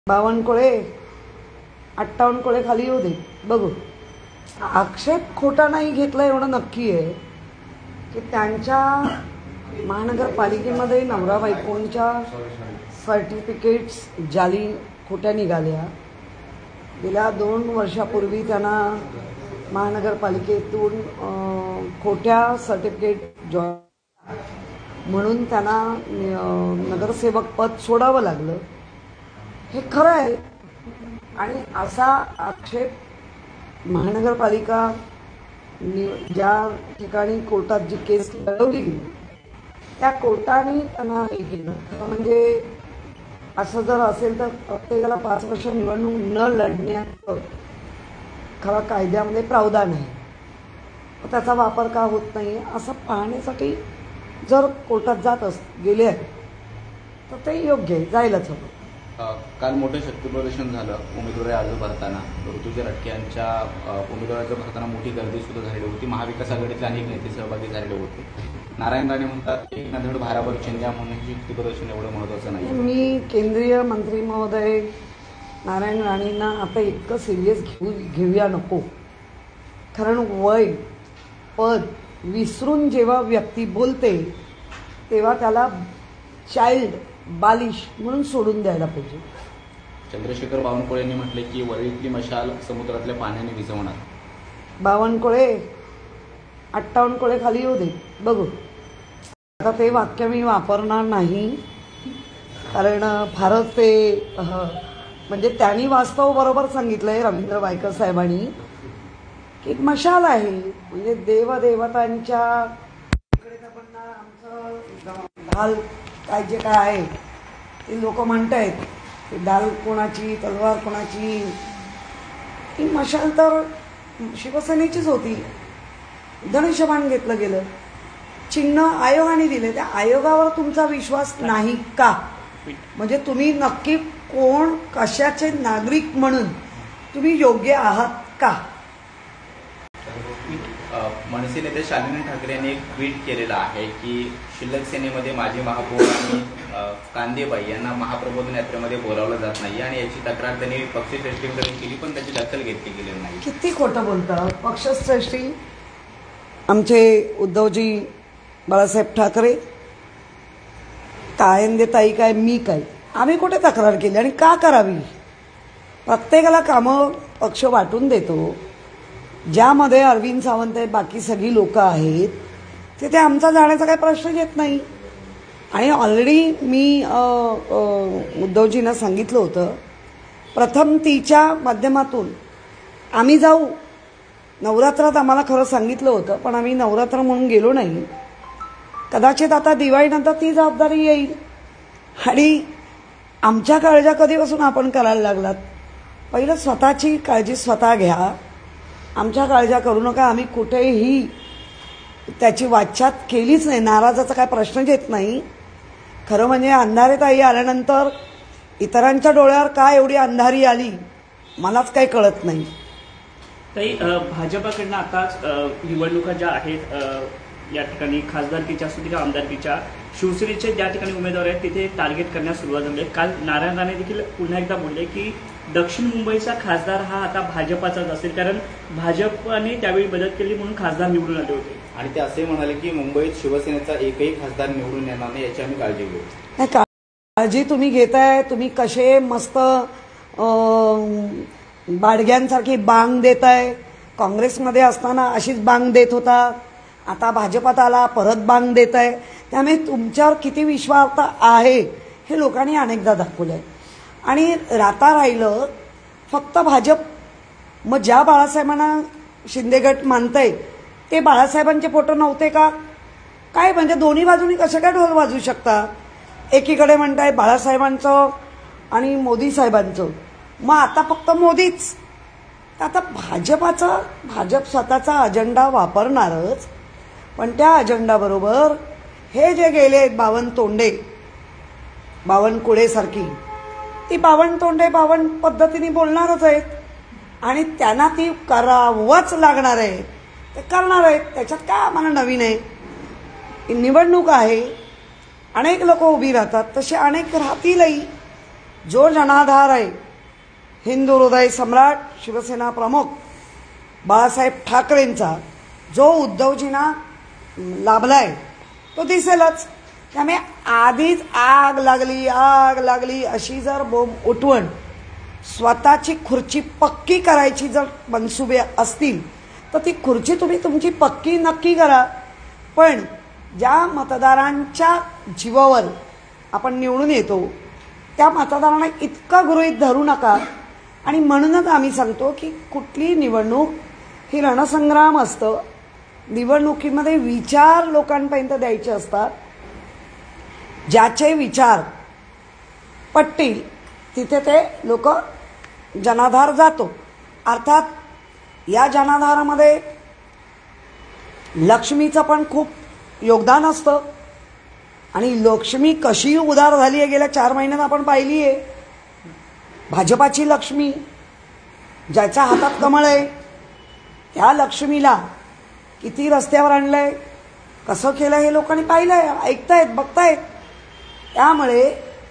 बावनकुळे 58 खाली येऊ दे बघू. आक्षेप खोटा नाही घेतला एवढं नक्की आहे की त्यांच्या महानगरपालिकेमध्ये नवरा बायकोंच्या सर्टिफिकेट्स जाली खोट्या निघाल्या. गेल्या 2 वर्षापूर्वी त्यांना महानगरपालिकेतून खोट्या सर्टिफिकेट म्हणून त्यांना नगरसेवक पद सोडावं लागलं. हे खरं आहे. आणि असा आक्षेप महानगरपालिका ज्या ठिकाणी कोर्टात जी केस लढवली गेली त्या कोर्टाने त्यांना हे केलं. म्हणजे असं जर असेल तर प्रत्येकाला 5 वर्ष निवडणूक न लढण्याचं खरं कायद्यामध्ये प्रावधान आहे. त्याचा वापर का होत नाही असं पाहण्यासाठी जर कोर्टात जात गेले आहेत तर ते योग्य आहे, जायलाच हवं. काल मोठं शक्तीप्रदर्शन झालं उमेदवारी अर्ज भरताना. ऋतुजा रटके यांच्या उमेदवारी अर्ज भरताना मोठी गर्दी सुद्धा झालेली होती. महाविकास आघाडीतले अनेक नेते सहभागी झालेले होते. नारायण राणे म्हणतात एक ना धड भाराभर चिंध्या म्हणून शक्तीप्रदर्शन एवढं महत्त्वाचं नाही. मी केंद्रीय मंत्री महोदय नारायण राणेंना आता इतकं सिरियस घेऊया नको. कारण वय पद विसरून जेव्हा व्यक्ती बोलते तेव्हा त्याला चाइल्ड बालिश म्हणून सोडून द्यायला पाहिजे. चंद्रशेखर बावनकुळे यांनी म्हटले की वरळीतली मशाल समुद्रातल्या पाण्याने विझवणार. बावनकुळे 58 खाली येऊ दे बघू. आता ते वाक्य मी वापरणार नाही कारण फारच ते म्हणजे त्यांनी वास्तव बरोबर सांगितलंय रवींद्र वायकर साहेबांनी की मशाल आहे. म्हणजे देवदेवतांच्या इकडे आमचं ढाल काय जे काय आहे ते लोक म्हणतायत की ढाल कोणाची तलवार कोणाची. ती मशाल तर शिवसेनेचीच होती. धनुष्यबाण घेतलं गेलं. चिन्ह आयोगाने दिले. त्या आयोगावर तुमचा विश्वास नाही का? म्हणजे तुम्ही नक्की कोण कशाचे नागरिक म्हणून तुम्ही योग्य आहात का? मनसे नेते शालिनी ठाकरे यांनी एक ट्विट केलेलं आहे की शिल्लक सेनेमध्ये माजी महापौर आणि कांदेबाई यांना महाप्रबोधन यात्रेमध्ये बोलावलं जात नाही आणि याची तक्रार त्यांनी पक्षश्रेष्ठींकडे केली पण त्याची दखल घेतली गेली नाही. किती खोटं बोलतात. पक्षश्रेष्ठी आमचे उद्धवजी बाळासाहेब ठाकरे, कायंदेताई काय मी काय आम्ही कुठे तक्रार केली आणि का करावी? प्रत्येकाला कामं पक्ष वाटून देतो. ज्यामध्ये अरविंद सावंत आहेत बाकी सगळी लोक आहेत तिथे आमचा जाण्याचा काही प्रश्न येत नाही. आणि ऑलरेडी मी उद्धवजींना सांगितलं होतं प्रथम तिच्या माध्यमातून आम्ही जाऊ. नवरात्रात आम्हाला खरं सांगितलं होतं पण आम्ही नवरात्र म्हणून गेलो नाही. कदाचित आता दिवाळीनंतर ती जबाबदारी येईल. आणि आमच्या काळज्या कधीपासून आपण करायला लागलात. पहिलं स्वतःची काळजी स्वतः घ्या. आमच्या काळज्या करू नका. आम्ही कुठेही त्याची वाच्यता केलीच नाही. नाराजाचा काय प्रश्नच येत नाही. खरं म्हणजे अंधारेताई आल्यानंतर इतरांच्या डोळ्यावर काय एवढी अंधारी आली मलाच काही कळत नाही. ताई भाजपाकडनं आताच निवडणुका ज्या आहेत या ठिकाणी खासदारकीच्या असू किंवा आमदारकीच्या शिवसेनेचे ज्या ठिकाणी उमेदवार आहेत तिथे टार्गेट करण्यास सुरुवात झाली. काल नारायण राणे देखील पुन्हा एकदा बोलले की दक्षिण मुंबईचा खासदार हा आता भाजपाचाच असेल कारण भाजपने त्यावेळी मदत केली म्हणून खासदार निवडून आले होते. आणि ते असे म्हणाले की मुंबईत शिवसेनेचा एकही खासदार निवडून येणार नाही याची आम्ही काळजी घेऊ. काळजी तुम्ही घेताय. तुम्ही कसे मस्त बाडग्यांसारखी बांग देताय. काँग्रेसमध्ये असताना अशीच बांग देत होता. आता भाजपात आला परत बांग देताय. त्यामुळे तुमच्यावर किती विश्वास आहे हे लोकांनी अनेकदा दाखवलंय. आणि राहता राहिलं फक्त भाजप. मग ज्या बाळासाहेबांना शिंदेगट मानतंय ते बाळासाहेबांचे फोटो नव्हते का? काय म्हणजे दोन्ही बाजूनी कसे काय ढोल वाजवू शकता? एकीकडे म्हणताय बाळासाहेबांचं आणि मोदी साहेबांचं. मग आता फक्त मोदीच. आता भाजप स्वतःचा अजेंडा वापरणारच. पण त्या अजेंडाबरोबर हे जे गेले आहेत बावनकुळे सारखी ती बावनतोंडे बावन पद्धतीने बोलणारच आहेत. आणि त्यांना ती करावंच लागणार आहे. ते करणार आहेत. त्याच्यात काय आम्हाला नवीन आहे? निवडणूक आहे. अनेक लोक उभी राहतात तसे अनेक राहतीलही. जो जनाधार आहे हिंदू हृदय सम्राट शिवसेना प्रमुख बाळासाहेब ठाकरेंचा, जो उद्धवजींना लाभलाय तो दिसेलच. त्यामुळे आधीच आग लागली अशी जर बोंब उठवून स्वतःची खुर्ची पक्की करायची जर मनसुबे असतील तर ती खुर्ची तुम्ही तुमची पक्की नक्की करा. पण ज्या मतदारांच्या जीवावर आपण निवडून येतो त्या मतदारांना इतकं गृहीत धरू नका. आणि म्हणूनच आम्ही सांगतो की कुठली निवडणूक ही रणसंग्राम असतं. निवडणुकीमध्ये विचार लोकांपर्यंत द्यायचे असतात. ज्याचे विचार पटतील तिथे ते लोक जनाधार जातो. अर्थात या जनाधारामध्ये लक्ष्मीचं पण खूप योगदान असतं. आणि लक्ष्मी कशी उदार झाली आहे गेल्या 4 महिन्यात आपण पाहिली आहे. भाजपाची लक्ष्मी ज्याच्या हातात कमळ आहे त्या लक्ष्मीला किती रस्त्यावर आणलंय, कसं केलं हे लोकांनी पाहिलंय, ऐकतायत, बघतायत. त्यामुळे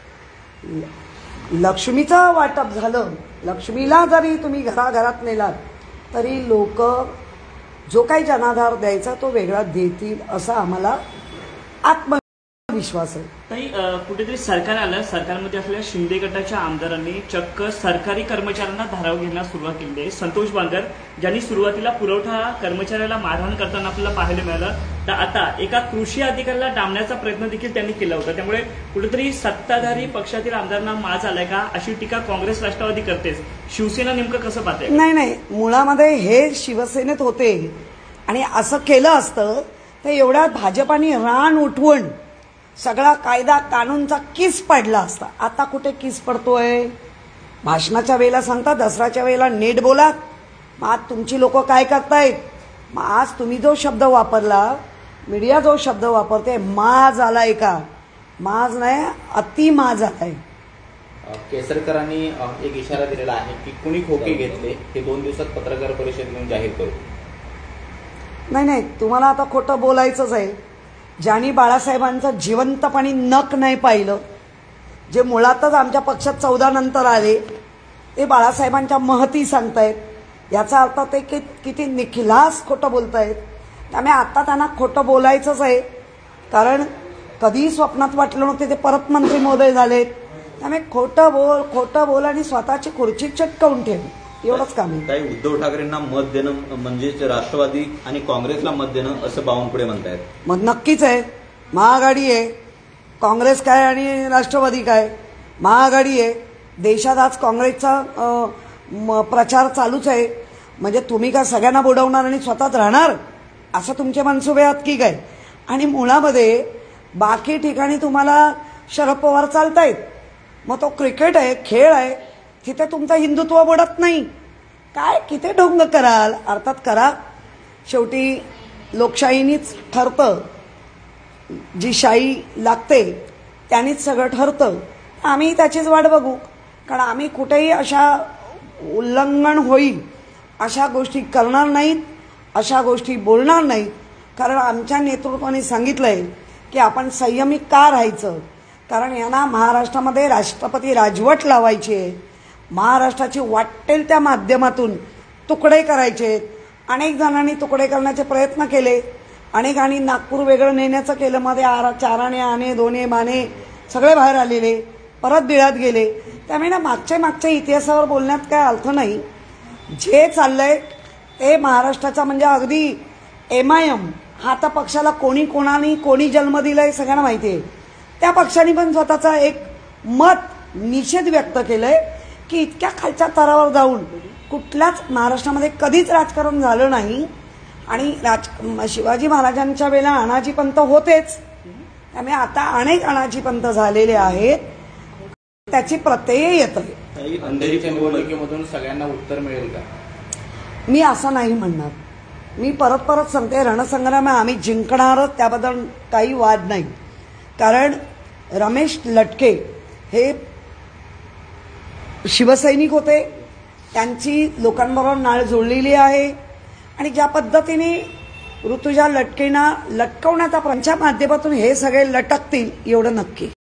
लक्ष्मीचं वाटप झालं. लक्ष्मीला जरी तुम्ही घराघरात नेलात तरी लोक जो काही जनाधार द्यायचा तो वेगळा देतील असा आम्हाला आत्मविश्वास आहे. ताई, कुठेतरी सरकार आलं, सरकारमध्ये असलेल्या शिंदे गटाच्या आमदारांनी चक्क सरकारी कर्मचाऱ्यांना धाराव घेण्यास सुरुवात केली आहे. संतोष बांगर ज्यांनी सुरुवातीला पुरवठा कर्मचाऱ्याला मारहाण करताना आपल्याला पाहायला मिळालं, तर आता एका कृषी अधिकाऱ्याला डांबण्याचा प्रयत्न देखील त्यांनी केला होता. त्यामुळे कुठेतरी सत्ताधारी पक्षातील आमदारांना माज आलाय का अशी टीका काँग्रेस राष्ट्रवादी करतेच. शिवसेना नेमकं कसं पाहते? नाही, मुळामध्ये हे शिवसेनेत होते आणि असं केलं असतं तर एवढ्यात भाजपाने रान उठवून सगळा कायदा कानूनचा किस पडला असता. आता कुठे किस पडतोय? भाषणाच्या वेळेला सांगता दसऱ्याच्या वेळेला नीट बोला. मग आज तुमची लोक काय करतायत? मग आज तुम्ही जो शब्द वापरला, मीडिया जो शब्द वापरते, माज आलाय का? माज नाही, अति माज आलाय. केसरकरांनी एक इशारा दिलेला आहे की कुणी खोके घेतले हे 2 दिवसात पत्रकार परिषद घेऊन जाहीर करू. नाही, तुम्हाला आता खोटं बोलायचंच आहे. ज्यांनी बाळासाहेबांचं जिवंतपणी नख नाही पाहिलं, जे मुळातच आमच्या पक्षात 14 नंतर आले, ते बाळासाहेबांच्या महती सांगतायत. याचा अर्थ ते किती निखिलास खोटं बोलतायत. त्यामुळे आता त्यांना खोटं बोलायचंच आहे. कारण कधी स्वप्नात वाटलं नव्हते ते परत मंत्री महोदय झालेत. त्यामुळे खोटं बोल आणि स्वतःची खुर्ची चिटकवून ठेव, एवढंच काम आहे. काही उद्धव ठाकरेंना मत देणं म्हणजेच राष्ट्रवादी आणि काँग्रेसला मत देणं असं बावनकुळे म्हणतायत. मग नक्कीच आहे. महाआघाडी आहे. काँग्रेस काय आणि राष्ट्रवादी काय? महाआघाडी आहे. देशात आज काँग्रेसचा प्रचार चालूच आहे. म्हणजे तुम्ही काय सगळ्यांना बुडवणार आणि स्वतःच राहणार असं तुमचे मनसुबे आहात की काय? आणि मुळामध्ये बाकी ठिकाणी तुम्हाला शरद पवार चालतायत. मग तो क्रिकेट आहे, खेळ आहे, तिथे तुमचं हिंदुत्व बुडत नाही. काय किती ढोंग कराल? अर्थात करा. शेवटी लोकशाहीनीच ठरतं. जी शाही लागते त्यांनीच सगळं ठरतं. आम्ही त्याचीच वाट बघू. कारण आम्ही कुठेही अशा उल्लंघन होईल अशा गोष्टी करणार नाहीत, अशा गोष्टी बोलणार नाहीत. कारण आमच्या नेतृत्वाने सांगितलंय की आपण संयमी का राहायचं. कारण यांना महाराष्ट्रामध्ये राष्ट्रपती राजवट लावायची आहे. महाराष्ट्राची वाटेल त्या माध्यमातून तुकडे करायचे. अनेक जणांनी तुकडे करण्याचे प्रयत्न केले. अनेकांनी नागपूर वेगळं नेण्याचं केलं. मध्ये 4 आणे 2 बाणे सगळे बाहेर आलेले, परत बिळात गेले. त्यामुळे ना मागच्या इतिहासावर बोलण्यात काय अर्थ नाही. जे चाललंय ते महाराष्ट्राचा म्हणजे अगदी MIM हा आता पक्षाला कोणी जन्म दिलाय सगळ्यांना माहिती आहे. त्या पक्षाने पण स्वतःचा एक मत निषेध व्यक्त केलंय की इतक्या खालच्या स्तरावर जाऊन कुठल्याच महाराष्ट्रामध्ये कधीच राजकारण झालं नाही. आणि शिवाजी महाराजांच्या वेळेला अनाजी पंत होतेच. त्यामुळे आता अनेक अनाजी पंत झालेले आहेत. त्याची प्रत्यय येत आहे. अंधेरीच्या निवडणुकीमधून सगळ्यांना उत्तर मिळेल का? मी असं नाही म्हणणार. मी परत सांगते, रणसंग्राम आम्ही जिंकणारच, त्याबद्दल काही वाद नाही. कारण रमेश लटके हे शिवसैनिक होते. त्यांची लोकांबरोबर नाळ जोडलेली आहे. आणि ज्या पद्धतीने ऋतुजा लटकेंना लटकवण्याचा त्यांच्या माध्यमातून हे सगळे लटकतील एवढं नक्की.